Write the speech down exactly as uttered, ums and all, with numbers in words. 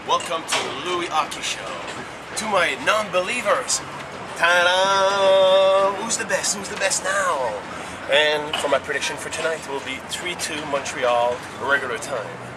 Welcome to the Louis Aki Show. To my non-believers, ta-da! Who's the best? Who's the best now? And for my prediction for tonight, it will be three two Montreal, regular time.